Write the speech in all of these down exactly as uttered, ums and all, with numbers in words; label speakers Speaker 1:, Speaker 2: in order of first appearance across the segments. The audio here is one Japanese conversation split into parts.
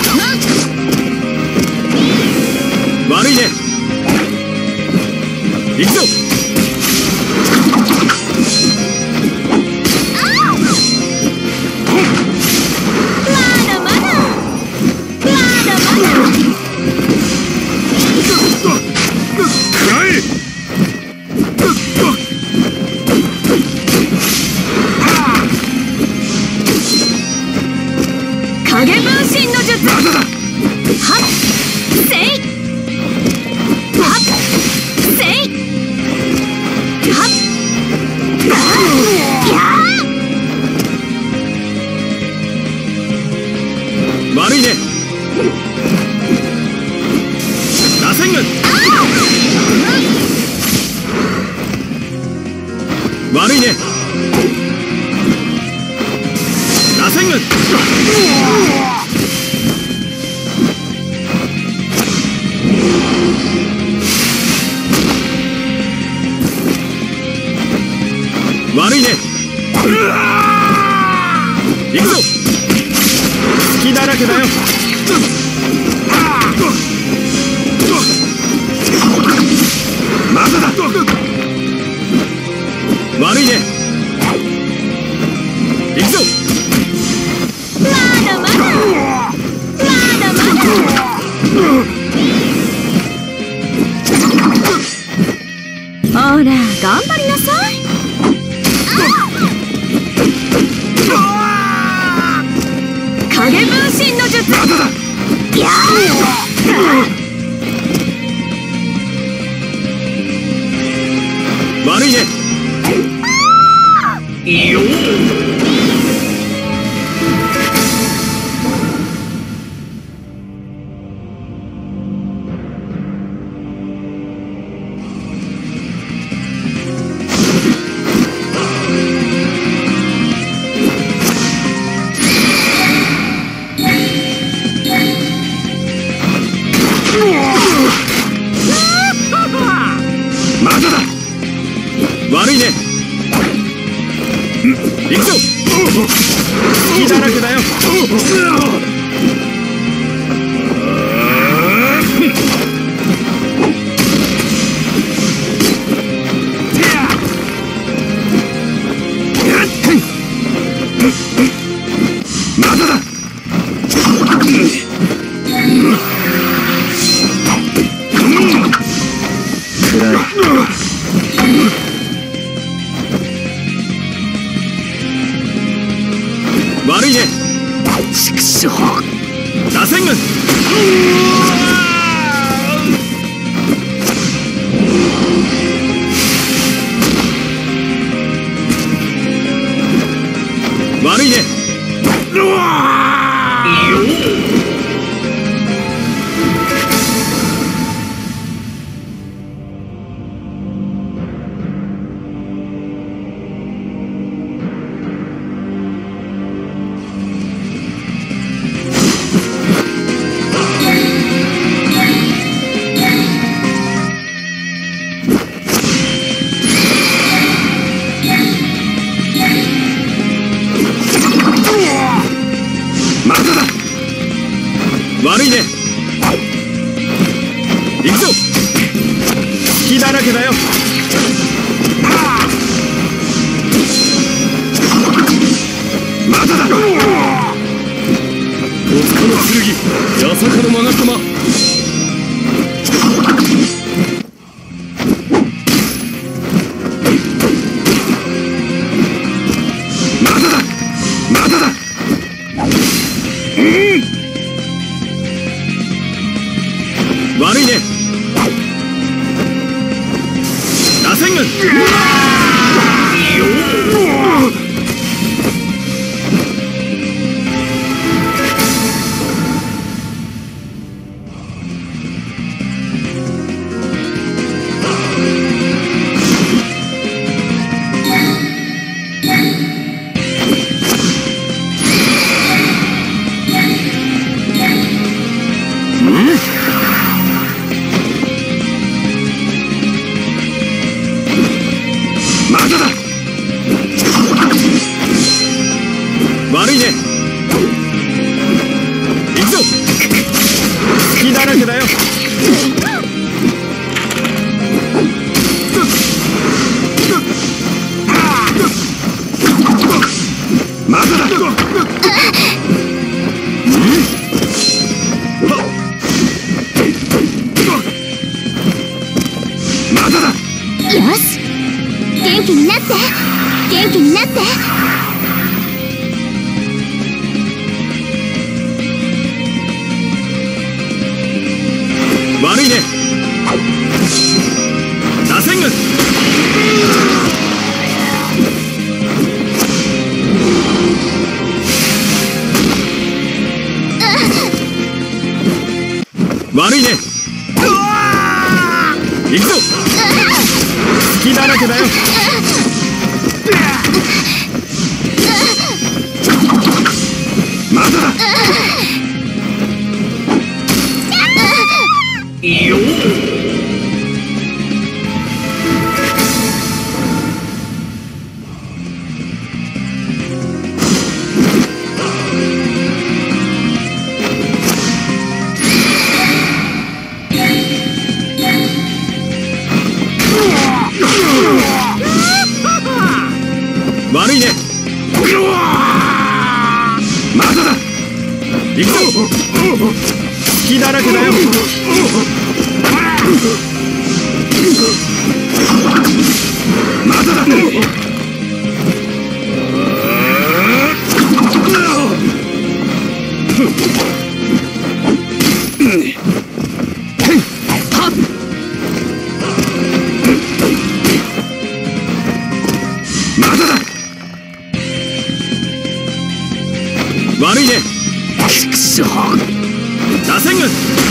Speaker 1: 悪いね。行くぞ。
Speaker 2: 影分身の術。はっせいはっせいはっやー。
Speaker 1: 悪いね。螺旋軍。悪いね。螺旋軍。悪いね。行くぞ。隙だらけだよ。まだだ。悪いね。行くぞ。
Speaker 2: まだまだまだまだ。ほら頑張りなさい。影分身の術。
Speaker 1: まだだ。
Speaker 2: や
Speaker 1: 悪いね。いいよ。まだだ。悪いね。行くぞ。隙だらけだよ。まだだ。暗い。悪いね。
Speaker 2: 畜生。
Speaker 1: 螺旋軍。悪いね。まだだ。悪いね。行くぞ。隙だらけだよ。まだだ。おつかの剣、八坂の勾玉。まだだ。まだだ。悪いね。螺旋軍。 悪いね。行くぞ。隙だらけだよ。まだだ。よっ。悪いね。まだだ。行くぞ。隙だらけだよ。まだだ。まだだ。悪いね。くそ。打線が。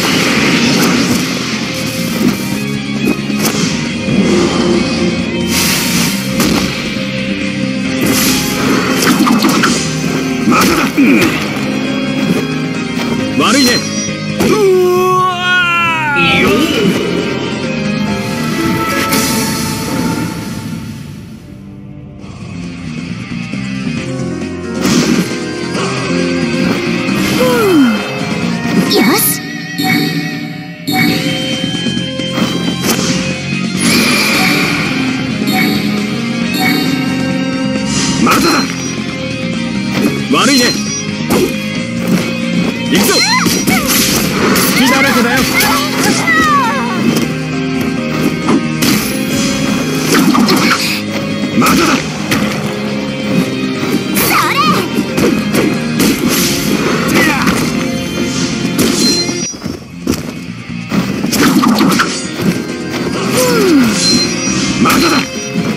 Speaker 1: まだだ。悪いね。うわーよっ。
Speaker 2: よし。
Speaker 1: まだだ。悪いね。行くぞ。隙だらけだよ。まだだ。まだだ。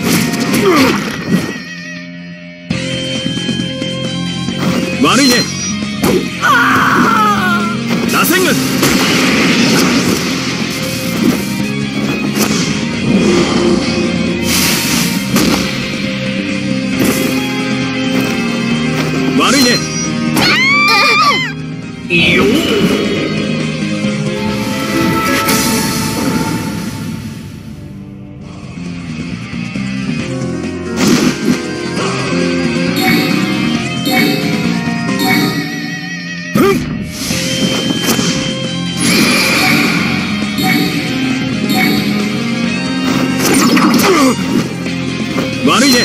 Speaker 1: 悪いね。打線が。悪いね。よっ。悪いね。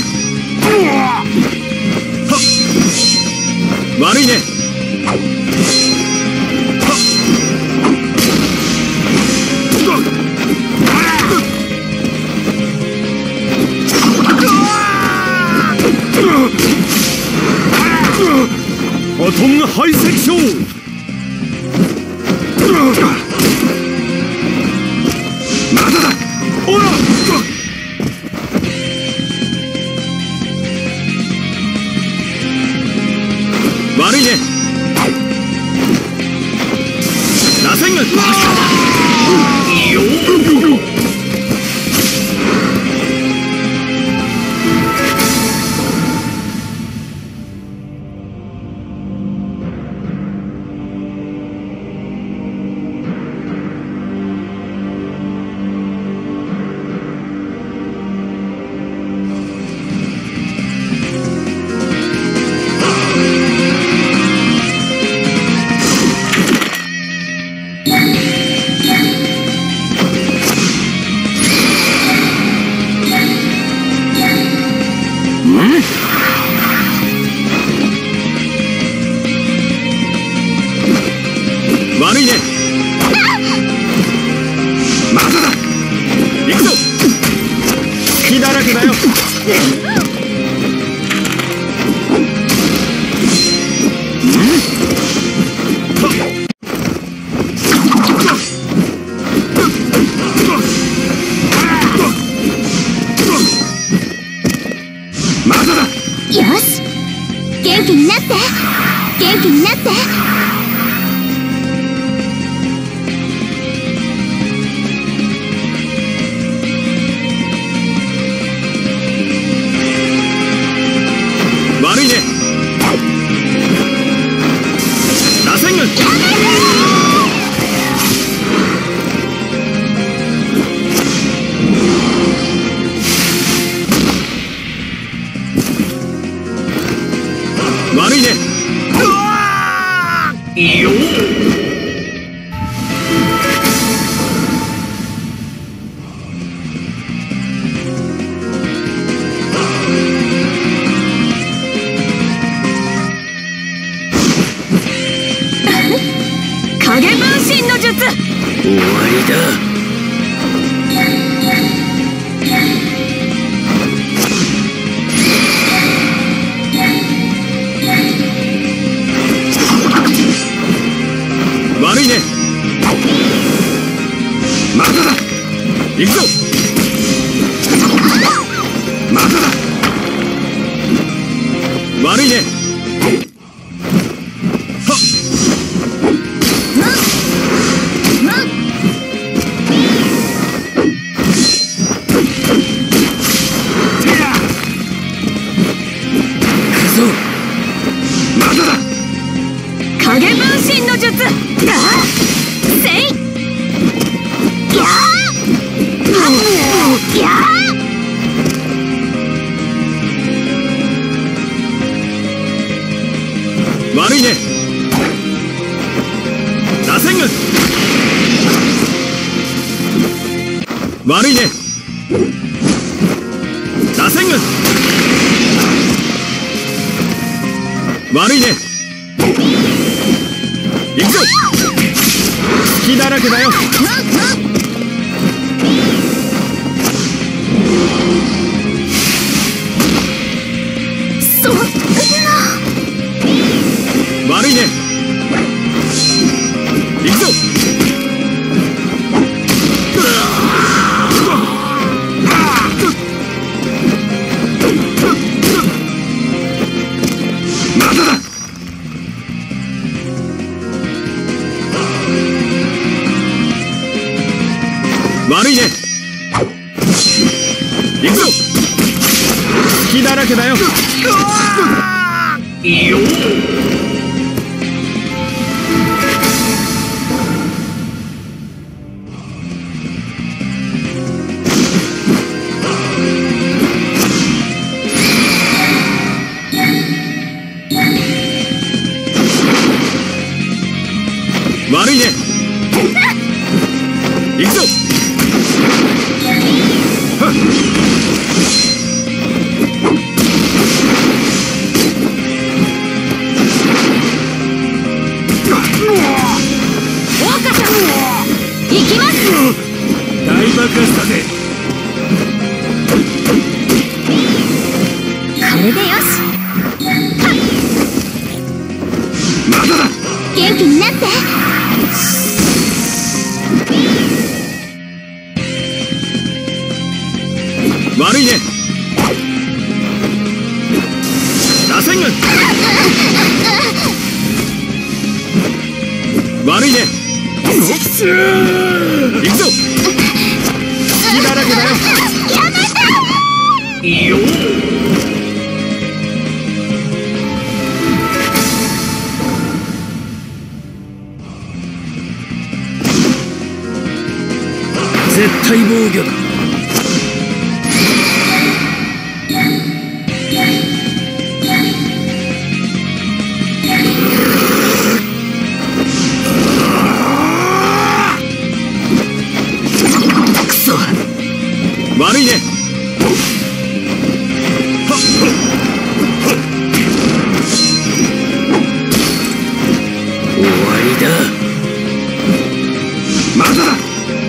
Speaker 1: 悪いね。バトンが排斥しよう。まだだ。おら。悪いね。打線が。よっ。悪いね。まだだ。行くぞ。隙だらけだよ。まだだ。
Speaker 2: よし。元気になって。元気になって。 影分身の術。
Speaker 1: 終わりだ。悪いね。まだだ。行くぞ。まだだ。悪いね。はっ。
Speaker 2: 影分身の術。だせいやーや
Speaker 1: ー悪いね。螺旋軍。悪いね。螺旋軍。悪いね。行くぞ。隙だらけだよ。
Speaker 2: そんな。
Speaker 1: 悪いね。行くぞ。まだだ。悪いね。行くぞ。隙だらけだよ。いいよ。悪いね。行くぞ。
Speaker 2: 行きます。
Speaker 1: 大爆発だぜ。
Speaker 2: これでよし。
Speaker 1: まだだ。
Speaker 2: 元気になって。
Speaker 1: 悪いね。螺旋軍。悪いね。行くぞ。隙だらけだよ。
Speaker 2: やめて。
Speaker 1: いいよ。絶対防御だ。くそ。悪いね。はっ終わりだ。まだだ。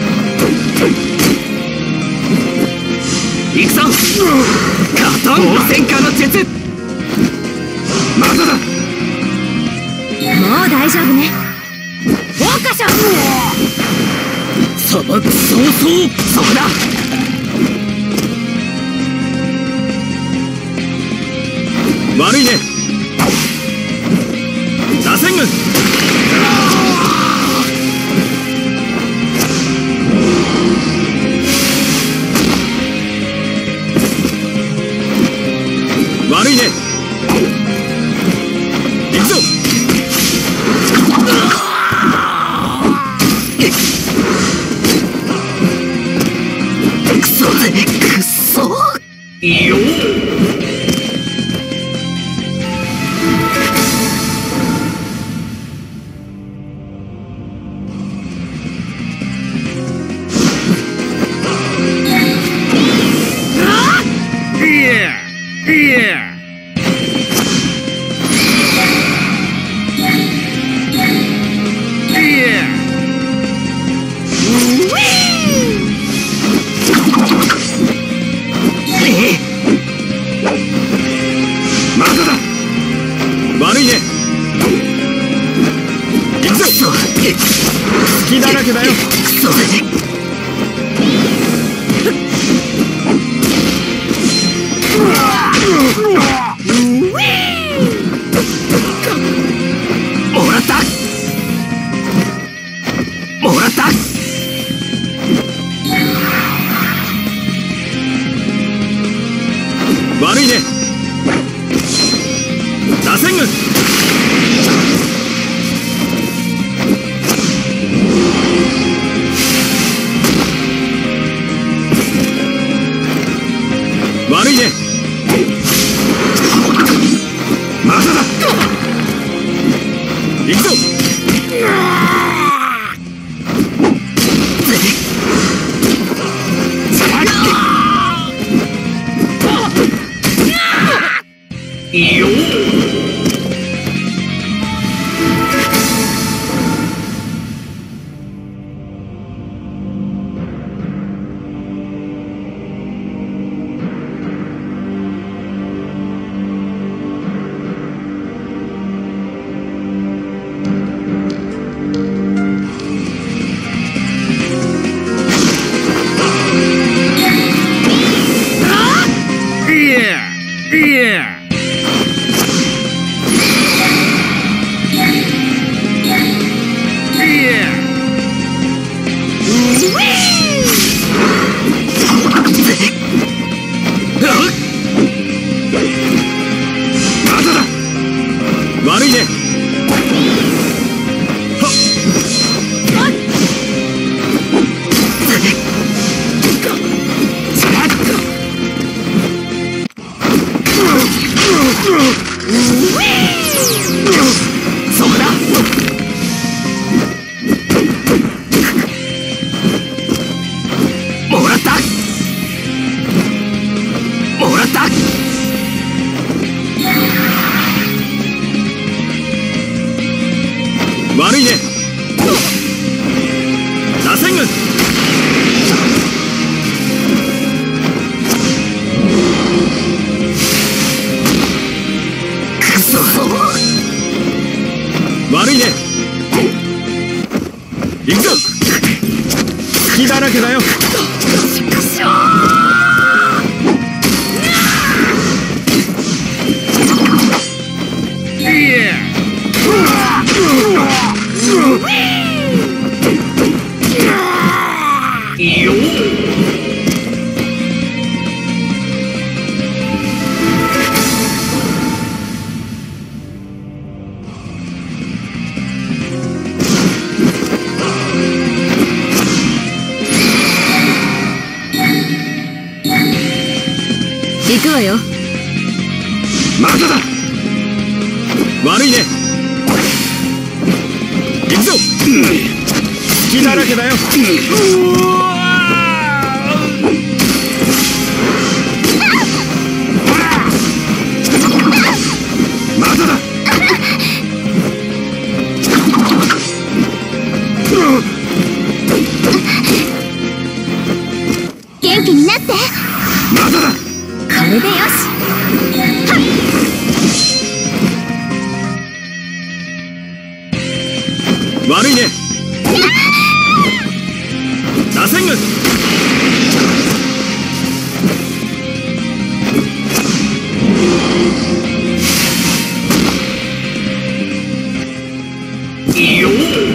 Speaker 1: 行くぞ。カトンの戦火の術。まだだ。
Speaker 2: もう大丈夫ね。桜花賞。
Speaker 1: 砂漠早々。そうだ。悪いね。螺旋軍。悪いね。行くぞ。くそくそ。いいよ。 隙だらけだよ。クソ。もらったもらった。悪いね。打線軍。悪いね。まだだ。行くぞ。いいよ。悪いね。そこだ。もらったもらった。悪いね。打線軍。くそ。悪いね。行くぞ。隙だらけだよ。くそ。いや。いいよ。
Speaker 2: 行くわよ。
Speaker 1: まだだ。悪いね。行くぞ。隙だらけだよ。まだだ。
Speaker 2: 元気になって。
Speaker 1: まだだ。
Speaker 2: これでよし。
Speaker 1: 悪いね。打線軍。いいよ。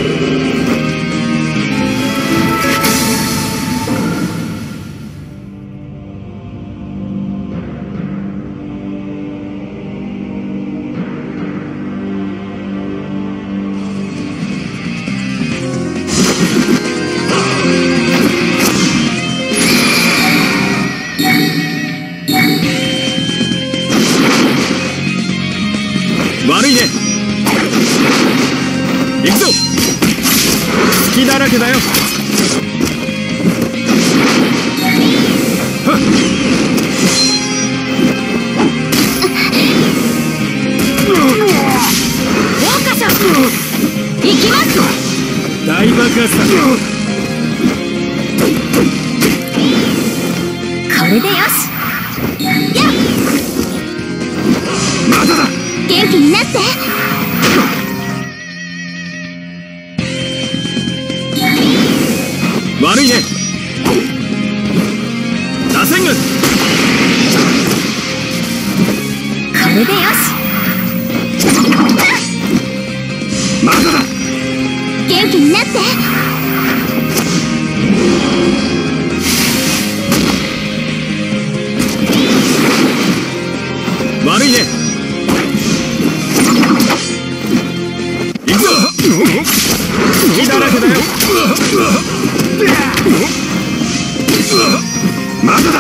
Speaker 1: 悪いね。行くぞ。隙だらけだよ。はっ。
Speaker 2: 桜花賞行きます。
Speaker 1: 大爆発だ。
Speaker 2: これでよし。やっ。
Speaker 1: まだだ。
Speaker 2: 元気になって。
Speaker 1: 隙だらけだよ。まだだ。